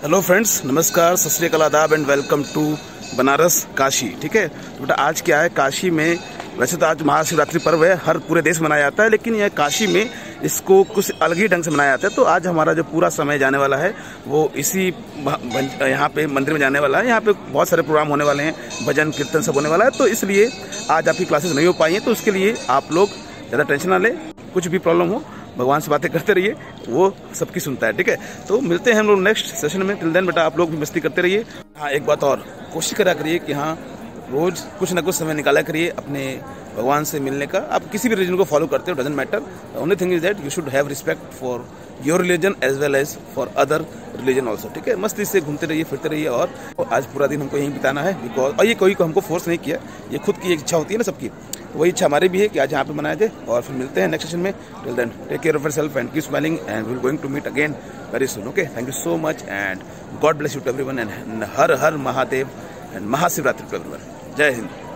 Hello friends, नमस्कार, सत श्री अकाल, आदाब and welcome to Banaras Kashi. ठीक है, तो बेटा आज क्या है, काशी में वैसे तो आज महाशिवरात्रि पर्व है, हर पूरे देश मनाया जाता है, लेकिन यह काशी में इसको कुछ अलग ही ढंग से मनाया जाता है। तो आज हमारा जो पूरा समय जाने वाला है वो इसी यहाँ पे मंदिर में जाने वाला है। यहाँ पे बहुत सारे प्रोग्राम होने वाले हैं, भजन कीर्तन सब होने वाला है। तो इसलिए आज आपकी क्लासेस नहीं हो पाई हैं, तो उसके लिए आप लोग ज़्यादा टेंशन ना लें। कुछ भी प्रॉब्लम हो, भगवान से बातें करते रहिए, वो सबकी सुनता है। ठीक है, तो मिलते हैं हम लोग नेक्स्ट सेशन में। टिल देन बेटा आप लोग भी मस्ती करते रहिए। हाँ, एक बात और, कोशिश करा करिए कि हाँ रोज़ कुछ ना कुछ समय निकाला करिए अपने भगवान से मिलने का। आप किसी भी रिलीजन को फॉलो करते हो, doesn't matter. The only thing is that you should have respect for your religion as well as for other religion also. ठीक है, मस्ती से घूमते रहिए, फिरते रहिए। और आज पूरा दिन हमको यहीं बिताना है, बिकॉज और ये कोई को हमको फोर्स नहीं किया, ये खुद की एक इच्छा होती है ना सबकी। तो वही इच्छा हमारी भी है कि आज यहाँ पे मनाए थे। और फिर मिलते हैं नेक्स्ट सेशन में। Till then take care of yourself and keep smiling and we will going to meet again very soon. Okay, thank you so much and God bless you to everyone and Har Har Mahadev and Mahashivratri to everyone. जय हिंद।